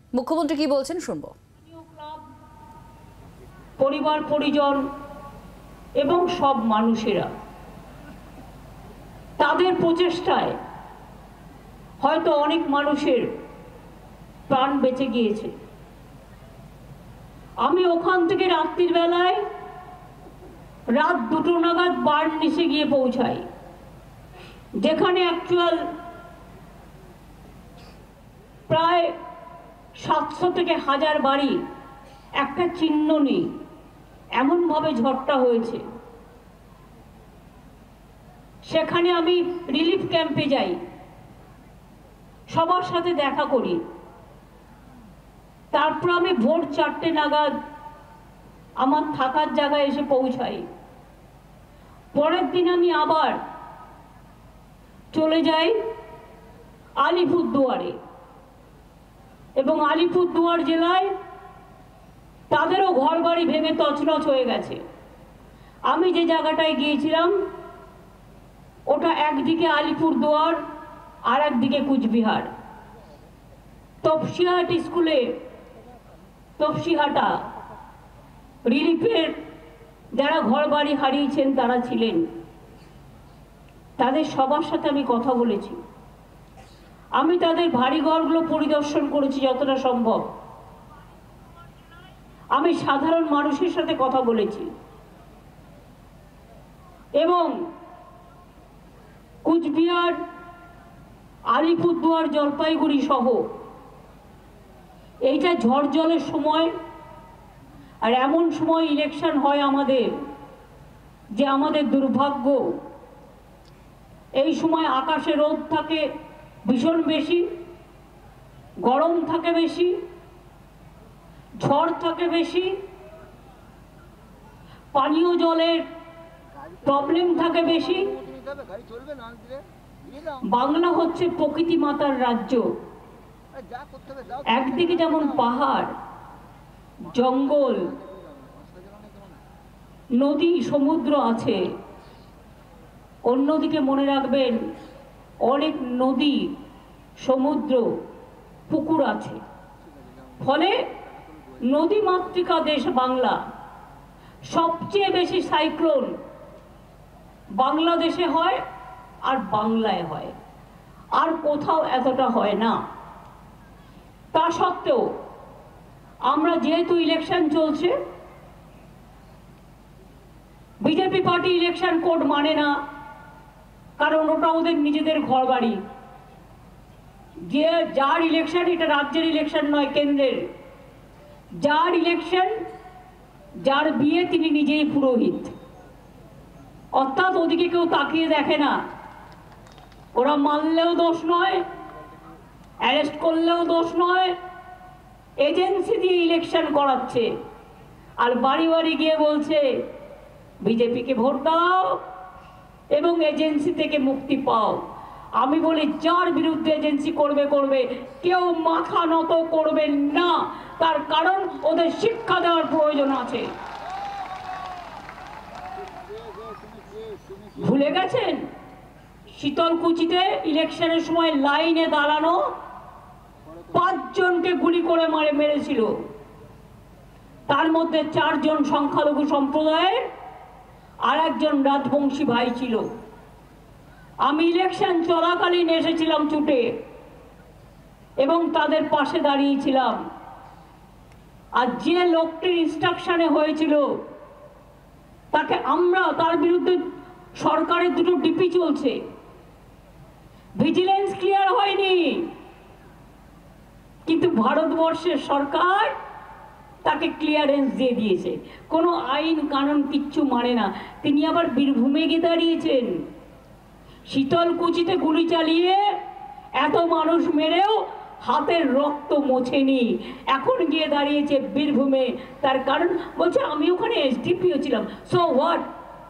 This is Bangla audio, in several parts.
মুখ্যমন্ত্রী কি বলছেন শুনবো। পরিবার পরিজন এবং সব মানুষেরা তাদের প্রচেষ্টায় হয়তো অনেক মানুষের প্রাণ বেঁচে গিয়েছে। আমি ওখান থেকে রাত্রির বেলায় রাত 2টো নাগাদ বার্নসে গিয়ে পৌঁছাই, যেখানে অ্যাকচুয়াল প্রায় 700 থেকে 1000 বাড়ি, একটা চিহ্ন নেই, এমনভাবে ঝড়টা হয়েছে। সেখানে আমি রিলিফ ক্যাম্পে যাই, সবার সাথে দেখা করি। তারপর আমি ভোর 4টে নাগাদ আমার থাকার জায়গায় এসে পৌঁছাই। পরের দিন আমি আবার চলে যাই আলিপুরদুয়ারে, এবং আলিপুরদুয়ার জেলায় তাদেরও ঘরবাড়ি ভেঙে তছনছ হয়ে গেছে। আমি যে জায়গাটায় গিয়েছিলাম ওটা একদিকে আলিপুরদুয়ার আর একদিকে কুচবিহার। তপসিহাট স্কুলে, তপসিহাটা রিলিফের যারা ঘরবাড়ি হারিয়েছেন তারা ছিলেন, তাদের সবার সাথে আমি কথা বলেছি। আমি তাদের বাড়িঘরগুলো পরিদর্শন করেছি যতটা সম্ভব। আমি সাধারণ মানুষের সাথে কথা বলেছি, এবং কুচবিহার, আলিপুরদুয়ার, জলপাইগুড়ি সহ এইটা ঝড় জলের সময়, আর এমন সময় ইলেকশন হয় আমাদের, যে আমাদের দুর্ভাগ্য এই সময় আকাশে রোদ থাকে ভীষণ বেশি, গরম থাকে বেশি, ঝড় থাকে বেশি, পানীয় জলের প্রবলেম থাকে বেশি। বাংলা হচ্ছে প্রকৃতি মাতার রাজ্য। একদিকে যেমন পাহাড়, জঙ্গল, নদী, সমুদ্র আছে, অন্যদিকে মনে রাখবেন অনেক নদী, সমুদ্র, পুকুর আছে। ফলে নদী মাতৃকা দেশ বাংলা। সবচেয়ে বেশি সাইক্লোন বাংলাদেশে হয় আর বাংলায় হয়, আর কোথাও এতটা হয় না। তা সত্ত্বেও আমরা যেহেতু ইলেকশন চলছে, বিজেপি পার্টি ইলেকশন কোড মানে না, কারণ ওটা ওদের নিজেদের ঘর বাড়ি। যে যার ইলেকশন, এটা রাজ্যের ইলেকশন নয়, কেন্দ্রের। যার ইলেকশন, যার বিয়ে, তিনি নিজেই পুরোহিত। অর্থাৎ ওদিকে কেউ তাকিয়ে দেখে না। ওরা মানলেও দোষ নয়, অ্যারেস্ট করলেও দোষ নয়, এজেন্সি দিয়ে ইলেকশন করাচ্ছে, আর বাড়ি বাড়ি গিয়ে বলছে বিজেপিকে ভোট দাও এবং এজেন্সি থেকে মুক্তি পাও। আমি বলি যার বিরুদ্ধে এজেন্সি করবে করবে, কেউ মাথা নত করবেন না, তার কারণ ওদের শিক্ষা দেওয়ার প্রয়োজন আছে। ভুলে গেছেন শীতলকুচিতে ইলেকশনের সময় লাইনে দাঁড়ানো 5 জনকে গুলি করে মেরেছিল, তার মধ্যে 4 জন সংখ্যালঘু সম্প্রদায়ের আর একজন রাজবংশী ভাই ছিল। আমি ইলেকশন চলাকালীন এসেছিলাম ছুটে এবং তাদের পাশে দাঁড়িয়েছিলাম। আর যে লোকটির ইনস্ট্রাকশনে হয়েছিল তাকে আমরা, তার বিরুদ্ধে সরকারের 2টো ডিপি চলছে, ভিজিলেন্স ক্লিয়ার হয়নি, কিন্তু ভারতবর্ষের সরকার তাকে ক্লিয়ারেন্স দিয়ে দিয়েছে। কোনো আইন কানুন কিচ্ছু মানে না। তিনি আবার বীরভূমে গিয়ে দাঁড়িয়েছেন। শীতলকুচিতে গুলি চালিয়ে এত মানুষ মেরেও হাতের রক্ত মোছেনি, এখন গিয়ে দাঁড়িয়েছে বীরভূমে। তার কারণ বলছে আমি ওখানে এসডিপিও ছিলাম। So what?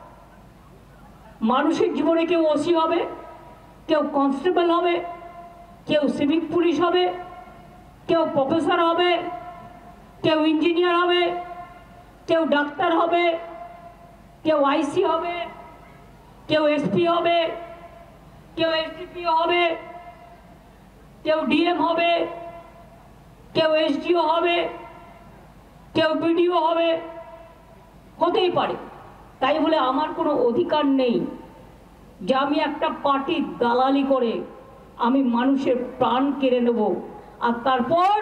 মানুষের জীবনে কেউ ওসি হবে, কেউ কনস্টেবল হবে, কেউ সিভিক পুলিশ হবে, কেউ প্রফেসর হবে, কেউ ইঞ্জিনিয়ার হবে, কেউ ডাক্তার হবে, কেউ আইসি হবে, কেউ এসপি হবে, কেউ এসডিপিও হবে, কেউ ডিএম হবে, কেউ এসডিও হবে, কেউ বিডিও হবে, হতেই পারে। তাই বলে আমার কোনো অধিকার নেই যে আমি একটা পার্টির দালালি করে আমি মানুষের প্রাণ কেড়ে নেব। আর তারপর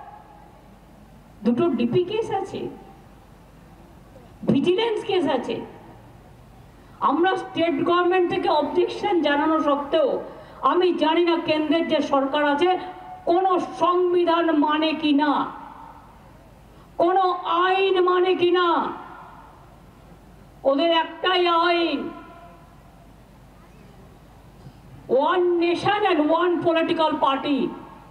দুটো ডিপি কেস আছে, ভিজিলেন্স কেস আছে। আমরা স্টেট গভর্নমেন্ট থেকে অবজেকশন জানানো সত্ত্বেও আমি জানি না কেন্দ্রের যে সরকার আছে কোনো সংবিধান মানে কিনা, কোনো আইন মানে কিনা। ওদের একটাই আইন, one nation and one political party.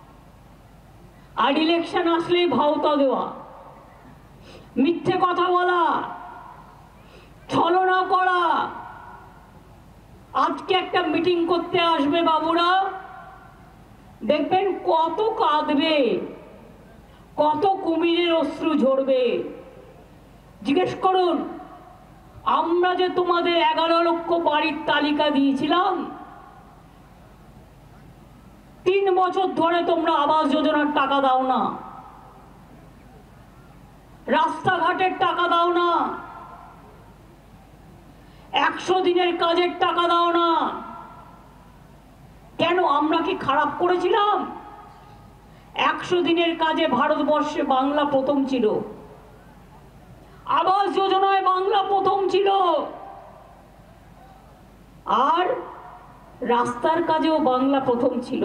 আর ইলেকশন আসলেই ভাওতা দেওয়া, মিথ্যে কথা বলা, ছলনা করা। আজকে একটা মিটিং করতে আসবে বাবুরা, দেখবেন কত কাঁদবে, কত কুমিরের অশ্রু ঝরবে। জিজ্ঞেস করুন, আমরা যে তোমাদের 11 লক্ষ বাড়ির তালিকা দিয়েছিলাম, 3 বছর ধরে তোমরা আবাস যোজনার টাকা দাও না, রাস্তাঘাটের টাকা দাও না, 100 দিনের কাজের টাকা দাও না। কেন? আমরা কি খারাপ করেছিলাম? 100 দিনের কাজে ভারতবর্ষে বাংলা প্রথম ছিল, আবাস যোজনায় বাংলা প্রথম ছিল, আর রাস্তার কাজেও বাংলা প্রথম ছিল।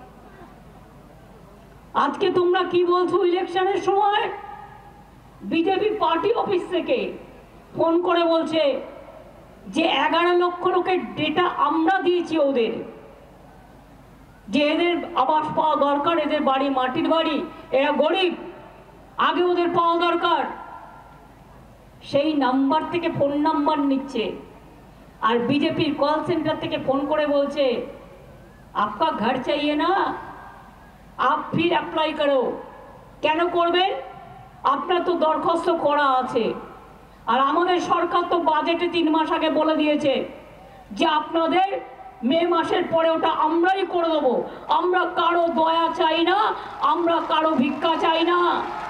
আজকে তোমরা কি বলছো? ইলেকশনের সময় বিজেপি পার্টি অফিস থেকে ফোন করে বলছে যে 11 লক্ষ লোকের ডেটা আমরা দিয়েছি ওদের, যে এদের আবাস পাওয়া দরকার, এদের বাড়ি মাটির বাড়ি, এরা গরিব, আগে ওদের পাওয়া দরকার। সেই নাম্বার থেকে ফোন নাম্বার নিচ্ছে, আর বিজেপির কল সেন্টার থেকে ফোন করে বলছে आपका घर चाहिए ना, आप फिर अप्लाई करो। কেন করবেন? আপনার তো দরখাস্ত করা আছে। আর আমাদের সরকার তো বাজেটে 3 মাস আগে বলে দিয়েছে যে আপনাদের মে মাসের পরে ওটা আমরাই করে দেবো। আমরা কারো দয়া চাই না, আমরা কারো ভিক্ষা চাই না।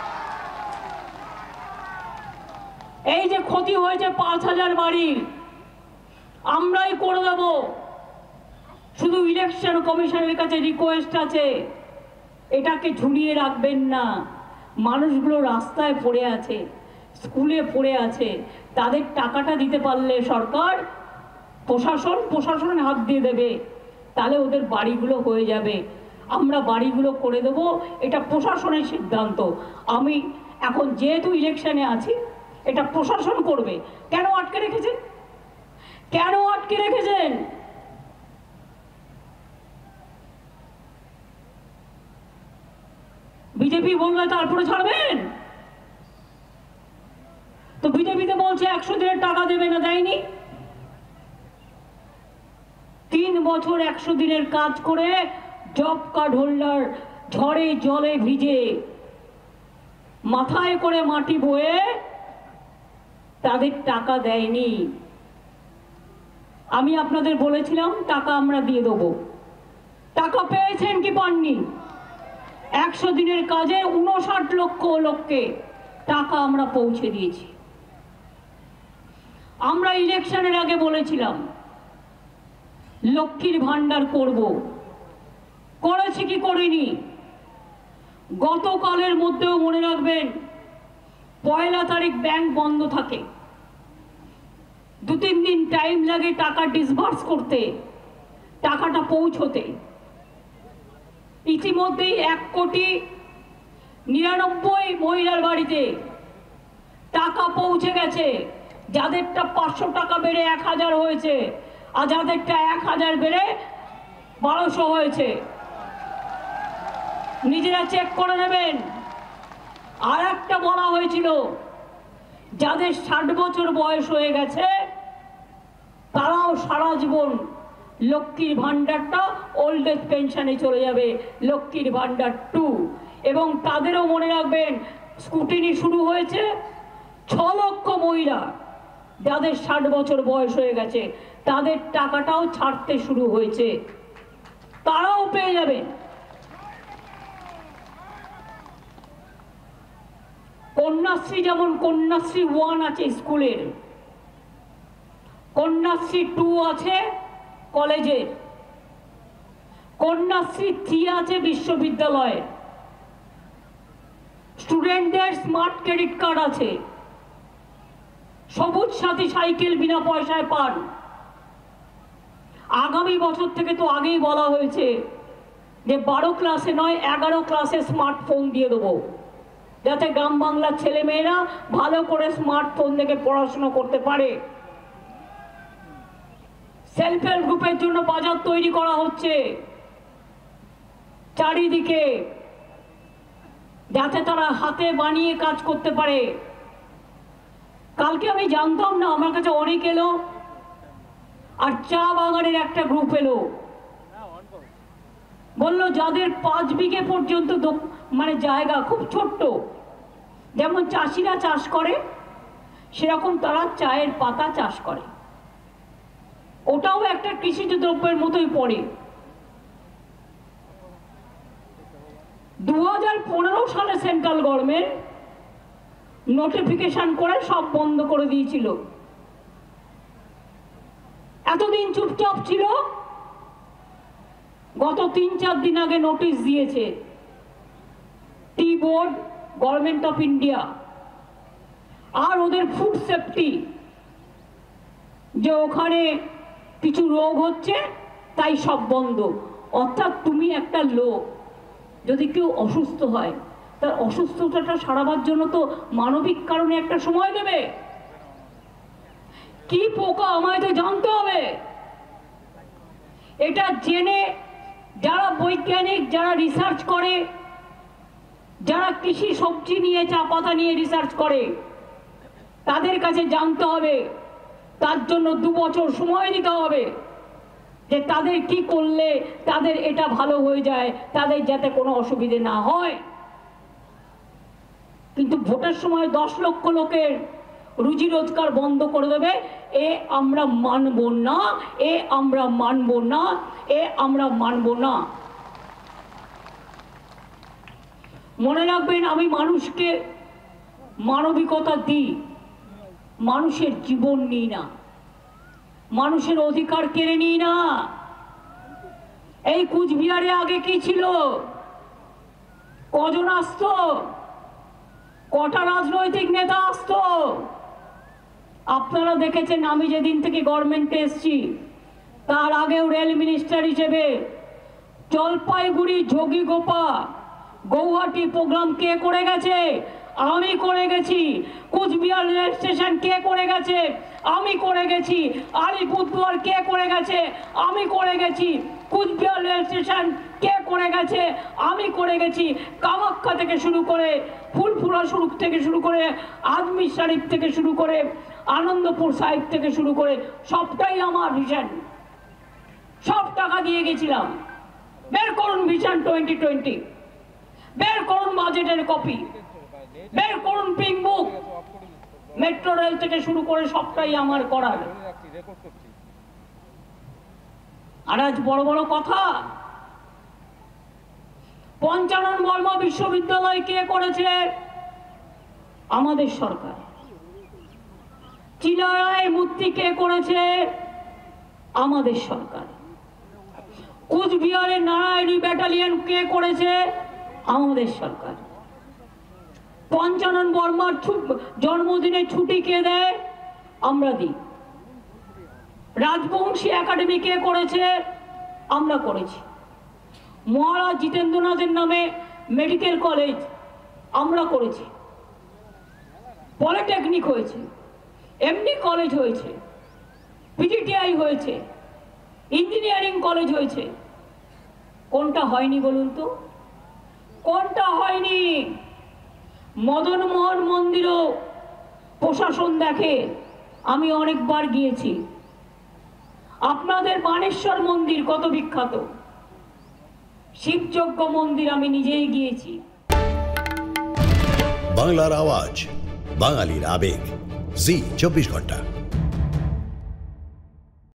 এই যে ক্ষতি হয়েছে 5000 বাড়ির, আমরাই করে দেব। শুধু ইলেকশন কমিশনের কাছে রিকোয়েস্ট আছে, এটাকে ঝুলিয়ে রাখবেন না। মানুষগুলো রাস্তায় পড়ে আছে, স্কুলে পড়ে আছে, তাদের টাকাটা দিতে পারলে সরকার, প্রশাসনের হাত দিয়ে দেবে, তাহলে ওদের বাড়িগুলো হয়ে যাবে। আমরা বাড়িগুলো করে দেব, এটা প্রশাসনের সিদ্ধান্ত। আমি এখন যেহেতু ইলেকশনে আছি, এটা প্রশাসন করবে। কেন আটকে রেখেছেন? কেন আটকে রেখেছেন? বিজেপি বলবে তারপরে ছাড়বেন? তো বিজেপিতে বলছে 100 দিনের টাকা দেবে না, দেয়নি। 3 বছর 100 দিনের কাজ করে জব কার্ড হোল্ডার ঝড়ে জলে ভিজে মাথায় করে মাটি বয়ে তাদের টাকা দেয়নি। আমি আপনাদের বলেছিলাম টাকা আমরা দিয়ে দেবো। টাকা পেয়েছেন কি পাননি? 100 দিনের কাজে 59 লক্ষ লোককে টাকা আমরা পৌঁছে দিয়েছি। আমরা ইলেকশনের আগে বলেছিলাম লক্ষ্মীর ভান্ডার করব, করেছি কি করিনি? গতকালের মধ্যেও মনে রাখবেন, 1 তারিখ ব্যাংক বন্ধ থাকে, 2-3 দিন টাইম লাগে টাকা ডিসবার্স করতে, টাকাটা পৌঁছতে। ইতিমধ্যেই 1,99,00,000 মহিলার বাড়িতে টাকা পৌঁছে গেছে। যাদেরটা 500 টাকা বেড়ে 1000 হয়েছে, আর যাদেরটা 1000 বেড়ে 1200 হয়েছে। নিজেরা চেক করে নেবেন। আর একটা বলা হয়েছিল যাদের 60 বছর বয়স হয়ে গেছে তারাও সারা জীবন লক্ষ্মীর ভান্ডারটা ওল্ড এজ পেনশনে চলে যাবে, লক্ষ্মীর ভান্ডার 2। এবং তাদেরও মনে রাখবেন, স্কুটিনি শুরু হয়েছে। 6 লক্ষ মহিলা যাদের 60 বছর বয়স হয়ে গেছে তাদের টাকাটাও ছাড়তে শুরু হয়েছে, তারাও পেয়ে যাবে। কন্যাশ্রী যেমন কন্যাশ্রী 1 আছে স্কুলের, কন্যাশ্রী 2 আছে কলেজের, কন্যাশ্রী 3 আছে বিশ্ববিদ্যালয়ে, স্টুডেন্টদের স্মার্ট ক্রেডিট কার্ড আছে, সবুজ সাথী সাইকেল বিনা পয়সায় পান। আগামী বছর থেকে তো আগেই বলা হয়েছে যে 12 ক্লাসে নয় 11 ক্লাসে স্মার্টফোন দিয়ে দেবো, যাতে গ্রাম বাংলার ছেলে মেয়েরা ভালো করে স্মার্টফোন থেকে পড়াশোনা করতে পারে। সেলফ হেল্প গ্রুপের জন্য বাজার তৈরি করা হচ্ছে চারিদিকে, যাতে তারা হাতে বানিয়ে কাজ করতে পারে। কালকে আমি জানতাম না, আমার কাছে অনেক এলো, আর চা বাগানের একটা গ্রুপ এলো, বললো যাদের 5 বিঘে পর্যন্ত মানে জায়গা খুব ছোট্ট, যেমন চাষিরা চাষ করে সেরকম তারা চায়ের পাতা চাষ করে, ওটাও একটা কৃষিজ দ্রব্যের মতোই পড়ে। 2015 সালে সেন্ট্রাল গভর্নমেন্ট নোটিফিকেশন করে সব বন্ধ করে দিয়েছিল। এতদিন চুপচাপ ছিল, গত 3-4 দিন আগে নোটিশ দিয়েছে tea board, government of India আর ওদের ফুড সেফটি, যে ওখানে কিছু রোগ হচ্ছে তাই সব বন্ধ। অর্থাৎ তুমি একটা লোক যদি কেউ অসুস্থ হয়, তার অসুস্থতাটা সারাবার জন্য তো মানবিক কারণে একটা সময় দেবে। কি পোকা আমায় তো জানতে হবে। এটা জেনে যারা বৈজ্ঞানিক, যারা রিসার্চ করে, যারা কৃষি সবজি নিয়ে চা পাতা নিয়ে রিসার্চ করে, তাদের কাছে জানতে হবে, তার জন্য 2 বছর সময় দিতে হবে যে তাদের কি করলে তাদের এটা ভালো হয়ে যায়, তাদের যাতে কোনো অসুবিধে না হয়। কিন্তু ভোটের সময় 10 লক্ষ লোকের রুজি রোজগার বন্ধ করে দেবে, এ আমরা মানব না, এ আমরা মানব না, এ আমরা মানব না। মনে রাখবেন, আমি মানুষকে মানবিকতা দিই, মানুষের জীবন নিই না, মানুষের অধিকার কেড়ে নিই না। এই কুচবিহারে আগে কি ছিল? কজন আসতো? কটা রাজনৈতিক নেতা আসতো? আপনারা দেখেছেন, আমি যেদিন থেকে গভর্নমেন্টে এসছি তার আগেও রেল মিনিস্টার হিসেবে জলপাইগুড়ি, যোগীঘোপা, গৌহাটি প্রোগ্রাম কে করে গেছে? আমি করে গেছি। কুচবিহার রেল স্টেশন কে করে গেছে? আমি করে গেছি। আলিপুরদুয়ার কে করে গেছে? আমি করে গেছি। কুচবিহার রেল স্টেশন কে করে গেছে? আমি করে গেছি। কামাখ্যা থেকে শুরু করে, ফুলপুরা থেকে শুরু করে, আজমির শরীফ থেকে শুরু করে, আনন্দপুর সাহিব থেকে শুরু করে সবটাই আমার ভিশন। সব টাকা দিয়ে গেছিলাম। বের করুন ভিশন 2020, বের করুন বাজেটের কপি, বের করুন পিঙ্ক বুক। মেট্রো রেল থেকে শুরু করে সবটাই আমার করার। আর আজ বড় বড় কথা। পঞ্চানন বর্মা বিশ্ববিদ্যালয় কে করেছে? আমাদের সরকার। চিলারায় মূর্তি কে করেছে? আমাদের সরকার। কুচবিহারের নারায়ণী ব্যাটালিয়ন কে করেছে? আমাদের সরকার। পঞ্চানন বর্মার জন্মদিনে ছুটি কে দেয়? আমরা দিই। রাজবংশী একাডেমি কে করেছে? আমরা করেছি। মহারাজ জিতেন্দ্রনাথের নামে মেডিকেল কলেজ আমরা করেছি। পলিটেকনিক হয়েছে, এমডি কলেজ হয়েছে, পিজিটিআই হয়েছে, ইঞ্জিনিয়ারিং কলেজ হয়েছে। কোনটা হয়নি বলুন তো? কোনটা হয়নি? মদন মোহন মন্দিরও প্রশাসন দেখে, আমি অনেকবার গিয়েছি। আপনাদের বানেশ্বর মন্দির কত বিখ্যাত, শিবযজ্ঞ মন্দির আমি নিজেই গিয়েছি। বাংলার আওয়াজ, বাঙালির আবেগ, জি 24 ঘন্টা।